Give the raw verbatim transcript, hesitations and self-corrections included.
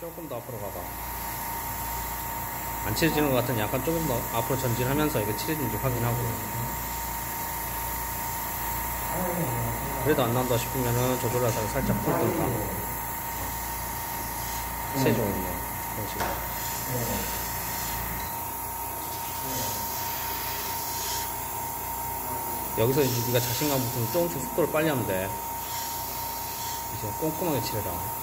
조금 더 앞으로 가봐. 안 칠해지는 것 같으면 약간 조금 더 앞으로 전진하면서 이게 칠해진지 확인하고. 그래도 안 나온다 싶으면은 조절해서 살짝 풀든가. 세종 있네. 이런 식으로. 여기서 이제 네가 자신감 붙으면 조금씩 속도를 빨리 하면 돼. 이제 꼼꼼하게 칠해라.